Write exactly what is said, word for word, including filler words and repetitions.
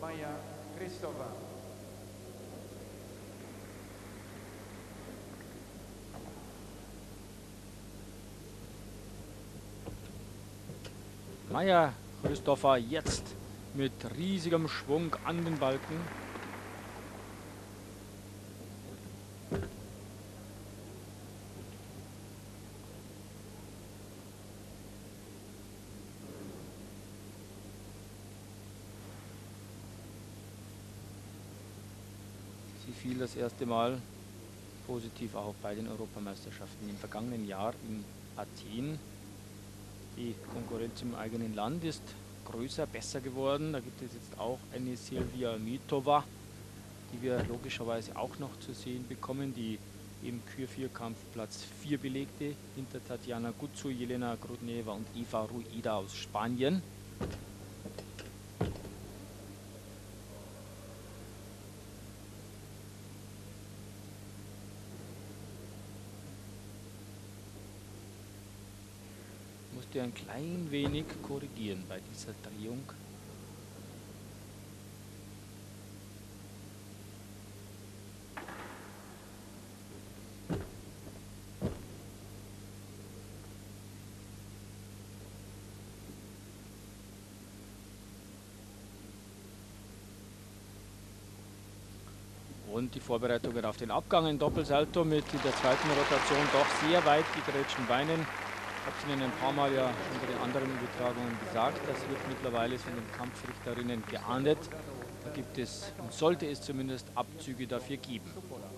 Maja Christopher. Maja Christopher jetzt mit riesigem Schwung an den Balken. Sie fiel das erste Mal positiv auf bei den Europameisterschaften im vergangenen Jahr in Athen. Die Konkurrenz im eigenen Land ist größer, besser geworden. Da gibt es jetzt auch eine Silvia Mitova, die wir logischerweise auch noch zu sehen bekommen, die im Kür-Vierkampf Platz vier belegte, hinter Tatjana Gutsu, Jelena Grudneva und Eva Ruida aus Spanien. Musste ein klein wenig korrigieren bei dieser Drehung. Und die Vorbereitungen auf den Abgang, ein Doppelsalto mit in der zweiten Rotation doch sehr weit gegrätschten Beinen. Ich habe es Ihnen ein paar Mal ja in den anderen Übertragungen gesagt, das wird mittlerweile von den Kampfrichterinnen geahndet. Da gibt es, und sollte es zumindest, Abzüge dafür geben.